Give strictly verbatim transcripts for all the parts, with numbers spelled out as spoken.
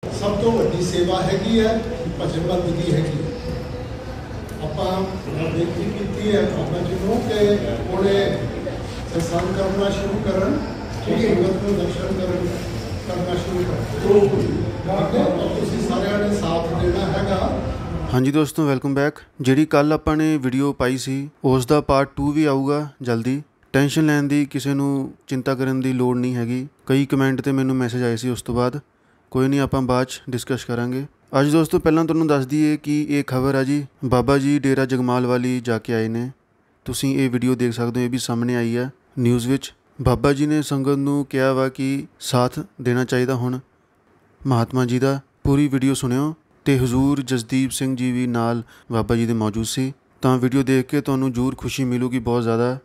सब तो वड्डी सेवा हैगी है भजन बंदगी हैगी है। ਆਪਾਂ ਬੇਨਤੀ ਕੀਤੀ ਹੈ ਬਾਬਾ ਜੀ ਨੂੰ ਕਿ ਉਹਨੇ ਸਤਸੰਗ ਕਰਨਾ ਸ਼ੁਰੂ ਕਰਨ ਤੇ ਸੰਗਤ ਨੂੰ ਦਰਸ਼ਨ ਕਰਨ ਕਰਨਾ ਸ਼ੁਰੂ ਕਰਨ। ਤੁਸੀਂ ਸਾਰਿਆਂ ਨੇ ਸਾਥ ਦੇਣਾ ਹੈਗਾ। ਹਾਂਜੀ ਦੋਸਤੋ, ਵੈਲਕਮ ਬੈਕ। ਜਿਹੜੀ ਕੱਲ ਆਪਾਂ ਨੇ ਵੀਡੀਓ ਪਾਈ ਸੀ ਉਸ ਦਾ ਪਾਰਟ टू ਵੀ ਆਊਗਾ ਜਲਦੀ। ਟੈਨਸ਼ਨ ਲੈਣ ਦੀ, ਕਿਸੇ ਨੂੰ ਚਿੰਤਾ ਕਰਨ ਦੀ ਲੋੜ ਨਹੀਂ ਹੈਗੀ। ਕਈ ਕਮੈਂਟ ਤੇ ਮੈਨੂੰ ਮੈਸੇਜ ਆਏ ਸੀ, ਉਸ ਤੋਂ ਬਾਅਦ ਕੋਈ ਨਹੀਂ, ਆਪਾਂ ਬਾਅਦ 'ਚ ਡਿਸਕਸ ਕਰਾਂਗੇ। ਅੱਜ ਦੋਸਤੋ ਪਹਿਲਾਂ ਤੁਹਾਨੂੰ ਦੱਸ ਦਈਏ ਕਿ ਇਹ ਖਬਰ ਆ ਜੀ, ਬਾਬਾ ਜੀ ਡੇਰਾ ਜਗਮਾਲ ਵਾਲੀ ਜਾ ਕੇ ਆਏ ਨੇ। ਤੁਸੀਂ ਇਹ ਵੀਡੀਓ ਦੇਖ ਸਕਦੇ ਹੋ, ਇਹ ਵੀ ਸਾਹਮਣੇ ਆਈ ਹੈ ਨਿਊਜ਼ ਵਿੱਚ। ਬਾਬਾ ਜੀ ਨੇ ਸੰਗਤ ਨੂੰ ਕਿਹਾ ਵਾ ਕਿ ਸਾਥ ਦੇਣਾ ਚਾਹੀਦਾ ਹੁਣ ਮਹਾਤਮਾ ਜੀ ਦਾ। ਪੂਰੀ ਵੀਡੀਓ ਸੁਣਿਓ। ਤੇ ਹਜ਼ੂਰ ਜਸਦੀਪ ਸਿੰਘ ਜੀ ਵੀ ਨਾਲ ਬਾਬਾ ਜੀ ਦੇ ਮੌਜੂਦ ਸੀ। ਤਾਂ ਵੀਡੀਓ ਦੇਖ ਕੇ ਤੁਹਾਨੂੰ ਜ਼ਰੂਰ ਖੁਸ਼ੀ ਮਿਲੂਗੀ ਬਹੁਤ ਜ਼ਿਆਦਾ।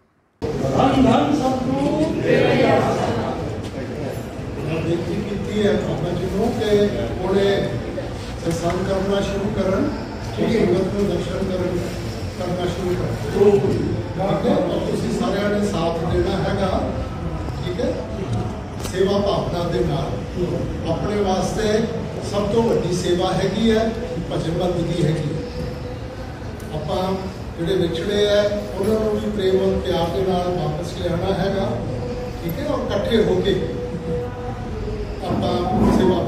ਬੇਨਤੀ ਕੀਤੀ ਹੈ ਬਾਬਾ ਜੀ ਨੂੰ ਕਿ ਉਹਨੇ ਸਤਸੰਗ ਕਰਨਾ ਸ਼ੁਰੂ ਕਰਨ ਤੇ ਸੰਗਤ ਨੂੰ ਦਰਸ਼ਨ ਕਰਨ ਕਰਨਾ ਸ਼ੁਰੂ ਕਰਨ। ਤੁਸੀਂ ਸਾਰਿਆਂ ਨੇ ਸਾਥ ਦੇਣਾ ਹੈਗਾ, ਠੀਕ ਹੈ। ਸੇਵਾ ਭਾਵਨਾ ਦੇ ਨਾਲ ਆਪਣੇ ਵਾਸਤੇ ਸਭ ਤੋਂ ਵੱਡੀ ਸੇਵਾ ਹੈਗੀ ਹੈ ਭਜਨ ਬੰਦਗੀ ਹੈਗੀ ਹੈ। ਆਪਾਂ ਜਿਹੜੇ ਵਿਛੜੇ ਹੈ ਉਹਨਾਂ ਨੂੰ ਵੀ ਪ੍ਰੇਮ ਔਰ ਪਿਆਰ ਦੇ ਨਾਲ ਵਾਪਸ ਲਿਆਉਣਾ ਹੈਗਾ, ਠੀਕ ਹੈ। ਔਰ ਇਕੱਠੇ ਹੋ ਕੇ ਆਪਾਂ ਸੇਵਾ